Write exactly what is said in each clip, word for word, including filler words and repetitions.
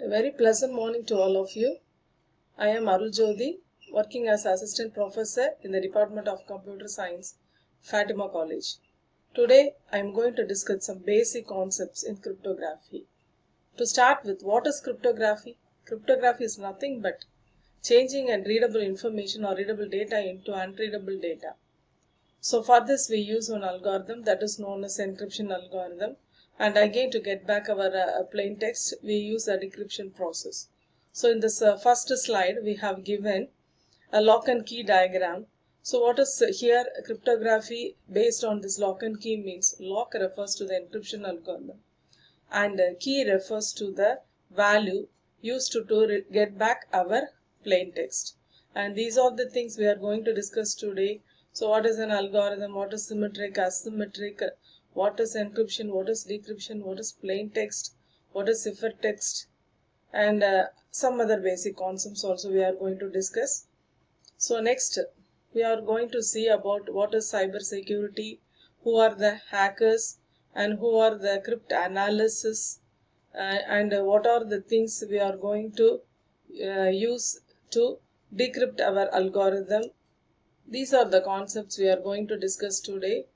A very pleasant morning to all of you. I am Arul Jyoti, working as Assistant Professor in the Department of Computer Science, Fatima College. Today, I am going to discuss some basic concepts in cryptography. To start with, what is cryptography? Cryptography is nothing but changing unreadable information or readable data into unreadable data. So for this, we use one algorithm that is known as encryption algorithm. And again, to get back our uh, plain text, we use a decryption process. So in this uh, first slide, we have given a lock and key diagram. So what is uh, here cryptography based on this lock and key means lock refers to the encryption algorithm and uh, key refers to the value used to, to get back our plain text. And these are the things we are going to discuss today. So what is an algorithm, what is symmetric, asymmetric, what is encryption, what is decryption, what is plain text, what is ciphertext, and uh, some other basic concepts also we are going to discuss. So next we are going to see about what is cyber security, who are the hackers and who are the cryptanalysts, uh, and uh, what are the things we are going to uh, use to decrypt our algorithm. These are the concepts we are going to discuss today.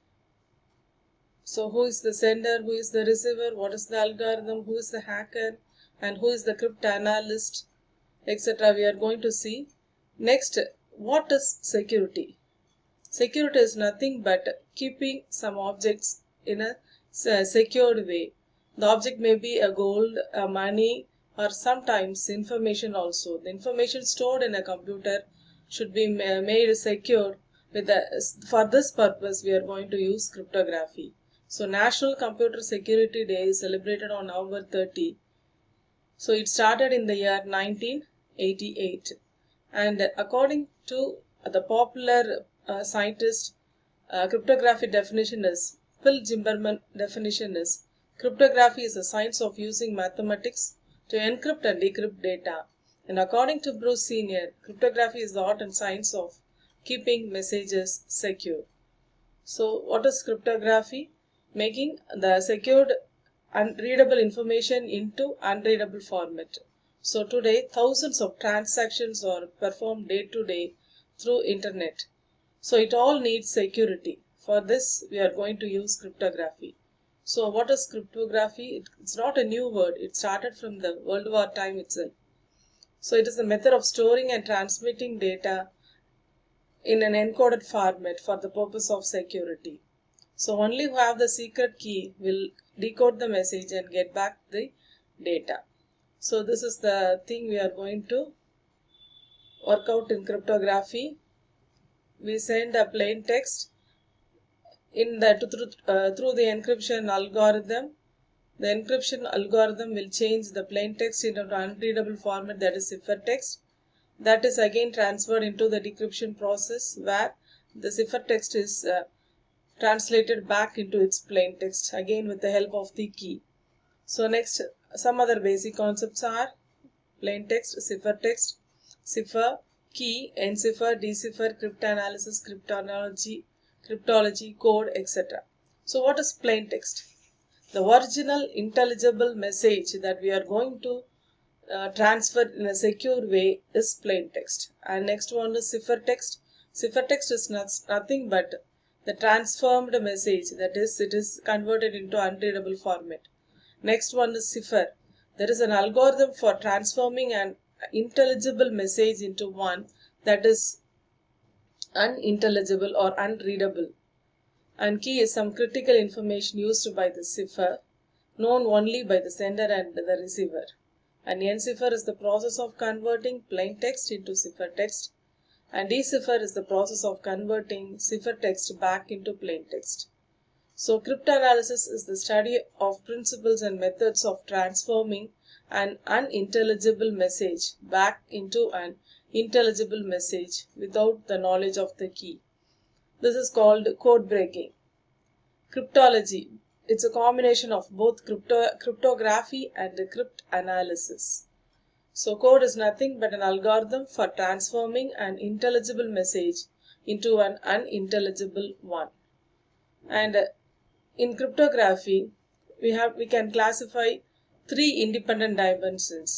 So who is the sender, who is the receiver, what is the algorithm, who is the hacker, and who is the cryptanalyst, et cetera. We are going to see. Next, what is security? Security is nothing but keeping some objects in a secured way. The object may be a gold, a money, or sometimes information also. The information stored in a computer should be made secure. With the, for this purpose, we are going to use cryptography. So National Computer Security Day is celebrated on November thirtieth. So it started in the year nineteen eighty-eight. And according to the popular uh, scientist, uh, cryptography definition is, Phil Zimmermann definition is, cryptography is the science of using mathematics to encrypt and decrypt data. And according to Bruce Senior, cryptography is the art and science of keeping messages secure. So what is cryptography? Making the secured unreadable information into unreadable format. So today thousands of transactions are performed day to day through internet. So it all needs security. For this we are going to use cryptography. So what is cryptography? It's not a new word. It started from the World War time itself. So it is a method of storing and transmitting data in an encoded format for the purpose of security. So only who have the secret key will decode the message and get back the data. So this is the thing we are going to work out in cryptography. We send a plain text in the through, uh, through the encryption algorithm. The encryption algorithm will change the plain text into an unreadable format, that is ciphertext. That is again transferred into the decryption process where the ciphertext is uh, translated back into its plain text, again with the help of the key. So next, some other basic concepts are plain text, ciphertext, cipher, key, encipher, decipher, cryptanalysis, cryptology, cryptology, code, et cetera. So what is plain text? The original intelligible message that we are going to uh, transfer in a secure way is plain text. And next one is ciphertext. Ciphertext is not, nothing but the transformed message, that is, it is converted into unreadable format. Next one is cipher. There is an algorithm for transforming an intelligible message into one that is unintelligible or unreadable. And key is some critical information used by the cipher, known only by the sender and the receiver. And encipher is the process of converting plain text into ciphertext. And decipher is the process of converting ciphertext back into plain text. So cryptanalysis is the study of principles and methods of transforming an unintelligible message back into an intelligible message without the knowledge of the key. This is called code breaking. Cryptology. It's a combination of both crypto cryptography and cryptanalysis. So code is nothing but an algorithm for transforming an intelligible message into an unintelligible one. And in cryptography, we have we can classify three independent dimensions.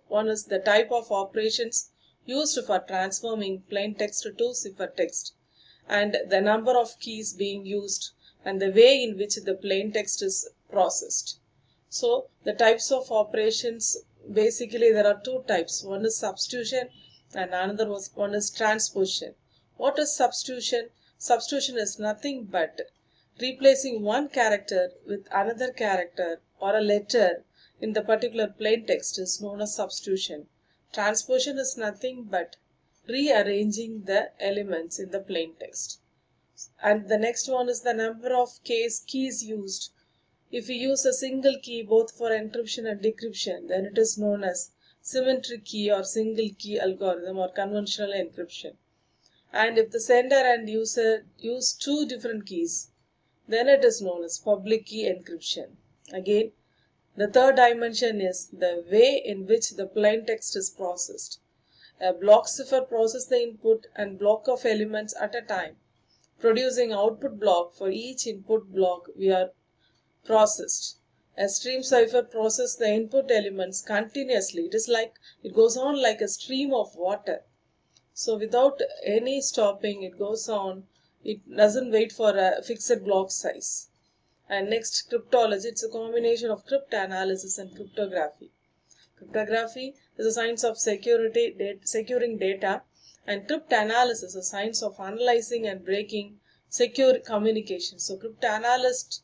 One is the type of operations used for transforming plain text to ciphertext, and the number of keys being used and the way in which the plain text is processed. So the types of operations, basically there are two types. One is substitution and another was one is transposition. What is substitution? Substitution is nothing but replacing one character with another character or a letter in the particular plain text is known as substitution. Transposition is nothing but rearranging the elements in the plain text. And the next one is the number of case keys used. If we use a single key both for encryption and decryption, then it is known as symmetric key or single key algorithm or conventional encryption. And if the sender and user use two different keys, then it is known as public key encryption. Again, the third dimension is the way in which the plain text is processed. A block cipher processes the input and block of elements at a time, producing output block for each input block we are processed. A stream cipher processes the input elements continuously. It is like, it goes on like a stream of water. So without any stopping, it goes on. It doesn't wait for a fixed block size. And next, cryptology. It's a combination of cryptanalysis and cryptography. Cryptography is a science of security, data, securing data, and cryptanalysis is a science of analyzing and breaking secure communication. So cryptanalyst,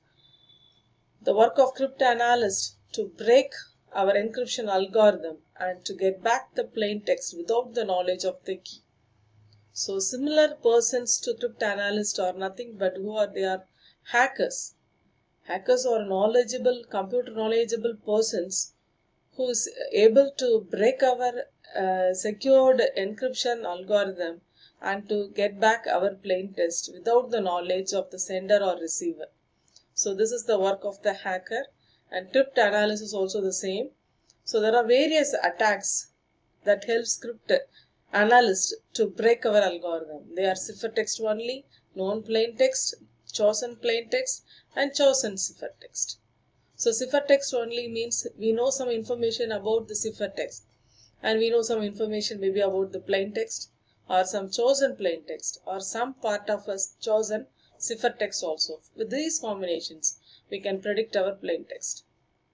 the work of cryptanalyst to break our encryption algorithm and to get back the plain text without the knowledge of the key. So similar persons to cryptanalyst are nothing but who are they are hackers. Hackers are knowledgeable, computer knowledgeable persons who is able to break our uh, secured encryption algorithm and to get back our plain text without the knowledge of the sender or receiver. So this is the work of the hacker, and cryptanalysis is also the same. So there are various attacks that help cryptanalysts to break our algorithm. They are ciphertext only, known plain text, chosen plain text, and chosen ciphertext. So ciphertext only means we know some information about the ciphertext, and we know some information maybe about the plain text or some chosen plain text or some part of a chosen ciphertext also. With these combinations, we can predict our plain text.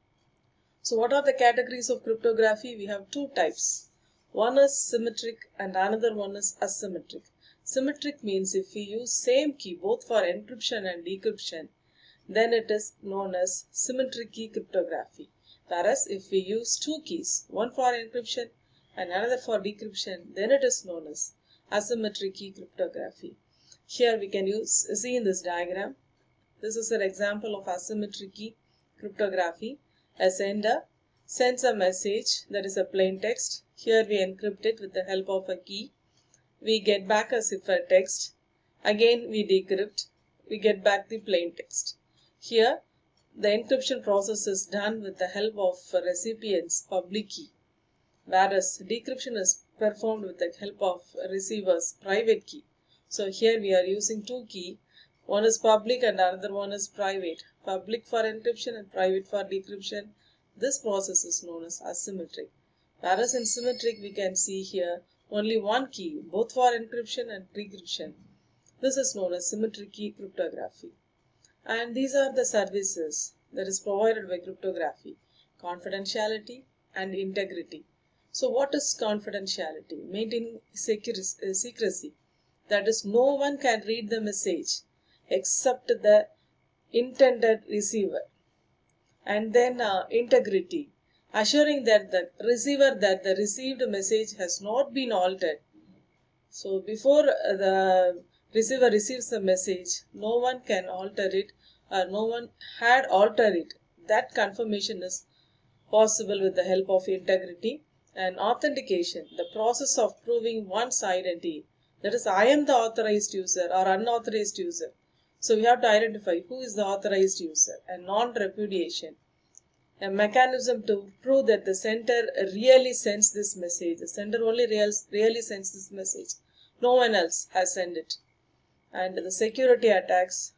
So what are the categories of cryptography? We have two types. One is symmetric and another one is asymmetric. Symmetric means if we use same key both for encryption and decryption, then it is known as symmetric key cryptography. Whereas if we use two keys, one for encryption and another for decryption, then it is known as asymmetric key cryptography. Here we can use see in this diagram. This is an example of asymmetric key cryptography. A sender sends a message that is a plain text. Here we encrypt it with the help of a key. We get back a ciphertext. Again we decrypt. We get back the plain text. Here the encryption process is done with the help of a recipient's public key, whereas decryption is performed with the help of a receiver's private key. So here we are using two keys. One is public and another one is private. Public for encryption and private for decryption. This process is known as asymmetric. Whereas in symmetric we can see here only one key both for encryption and decryption. This is known as symmetric key cryptography. And these are the services that is provided by cryptography: confidentiality and integrity. So what is confidentiality? Maintaining secrecy. That is, no one can read the message except the intended receiver. And then uh, integrity, assuring that the receiver that the received message has not been altered. So before the receiver receives the message, no one can alter it or no one had altered it. That confirmation is possible with the help of integrity. And authentication, the process of proving one's identity. That is, I am the authorized user or unauthorized user. So we have to identify who is the authorized user. And non-repudiation, a mechanism to prove that the sender really sends this message. The sender only real, really sends this message. No one else has sent it. And the security attacks.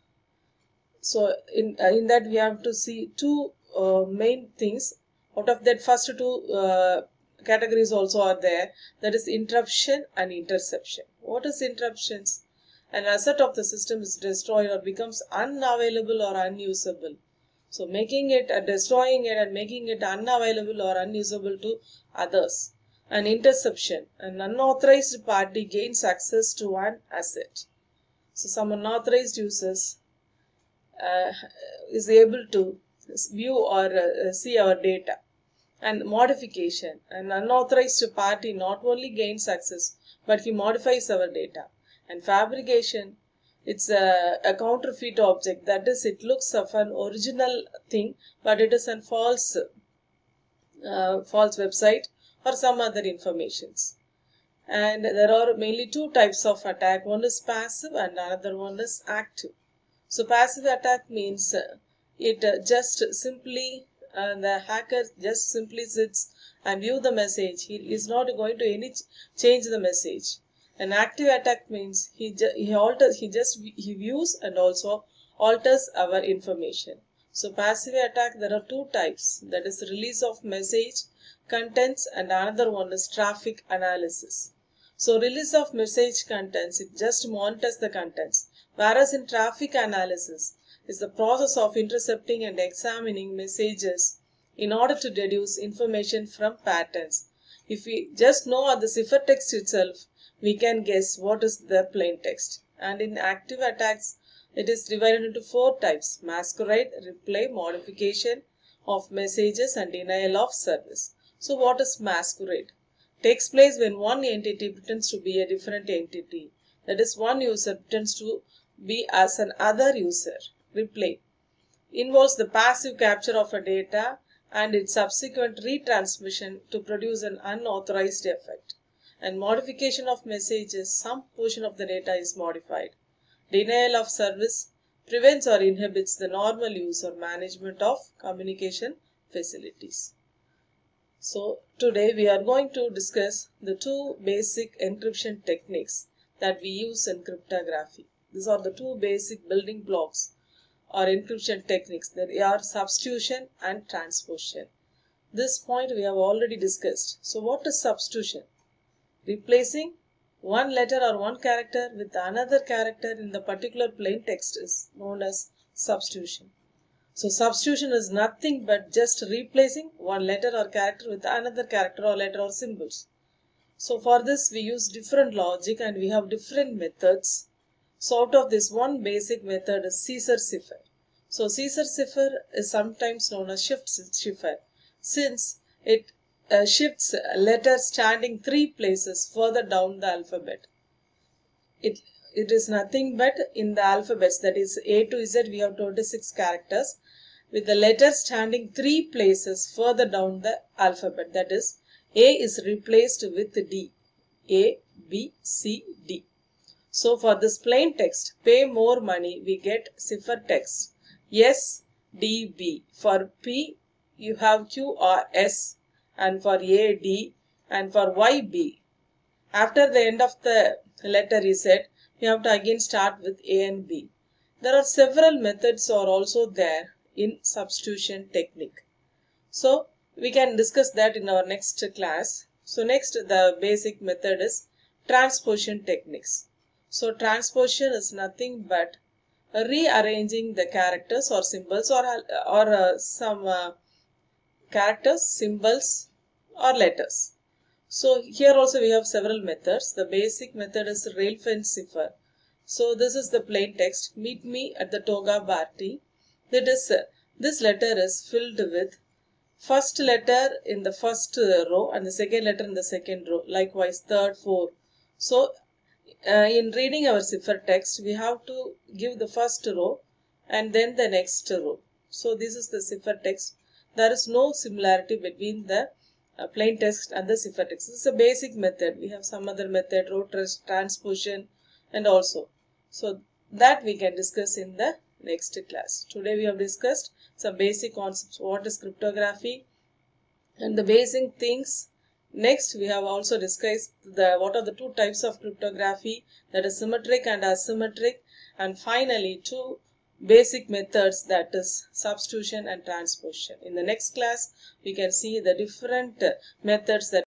So in, uh, in that we have to see two uh, main things. Out of that first two uh, categories also are there, that is interruption and interception. What is interruptions? An asset of the system is destroyed or becomes unavailable or unusable. So making it, uh, destroying it and making it unavailable or unusable to others. An interception, an unauthorized party gains access to an asset. So some unauthorized users uh, is able to view or uh, see our data. And modification, an unauthorized party not only gains access but he modifies our data. And fabrication, it's a, a counterfeit object, that is, it looks of an original thing but it is a false uh, false website or some other informations. And there are mainly two types of attack. One is passive and another one is active. So passive attack means uh, it uh, just simply uh, the hacker just simply sits and view the message. He is not going to any ch change the message. An active attack means he ju he alters he just he views and also alters our information. So passive attack, there are two types, that is release of message contents and another one is traffic analysis. So release of message contents, it just monitors the contents, whereas in traffic analysis is the process of intercepting and examining messages in order to deduce information from patterns. If we just know the ciphertext itself, we can guess what is the plain text. And in active attacks, it is divided into four types: masquerade, replay, modification of messages and denial of service. So what is masquerade? Takes place when one entity pretends to be a different entity. That is, one user pretends to be as an other user. Replay involves the passive capture of a data and its subsequent retransmission to produce an unauthorized effect. And modification of messages, some portion of the data is modified. Denial of service prevents or inhibits the normal use or management of communication facilities. So today we are going to discuss the two basic encryption techniques that we use in cryptography. These are the two basic building blocks or encryption techniques, that are substitution and transposition. This point we have already discussed. So what is substitution? Replacing one letter or one character with another character in the particular plain text is known as substitution. So substitution is nothing but just replacing one letter or character with another character or letter or symbols. So for this we use different logic and we have different methods. So out of this, one basic method is Caesar cipher. So Caesar cipher is sometimes known as shift cipher, since it uh, shifts letters standing three places further down the alphabet. It, it is nothing but in the alphabets, that is A to Z, we have twenty-six characters, with the letters standing three places further down the alphabet. That is, A is replaced with D. A, B, C, D. So for this plain text, pay more money, we get cipher text S, D, B. For P, you have Q or S, and for A, D, and for Y, B. After the end of the letter is said, you have to again start with A and B. There are several methods are also there in substitution technique. So we can discuss that in our next class. So next, the basic method is transposition techniques. So transposition is nothing but rearranging the characters or symbols or, or uh, some uh, characters, symbols or letters. So here also we have several methods. The basic method is Railfen cipher. So this is the plain text: meet me at the Toga party. That is, uh, this letter is filled with first letter in the first row and the second letter in the second row. Likewise third, fourth. So uh, in reading our cipher text, we have to give the first row and then the next row. So this is the cipher text. There is no similarity between the uh, plain text and the cipher text. This is a basic method. We have some other method, row transposition, and also. So that we can discuss in the next class. Today we have discussed some basic concepts. What is cryptography and the basic things. Next, we have also discussed the what are the two types of cryptography, that is symmetric and asymmetric, and finally two basic methods, that is substitution and transposition. In the next class, we can see the different methods that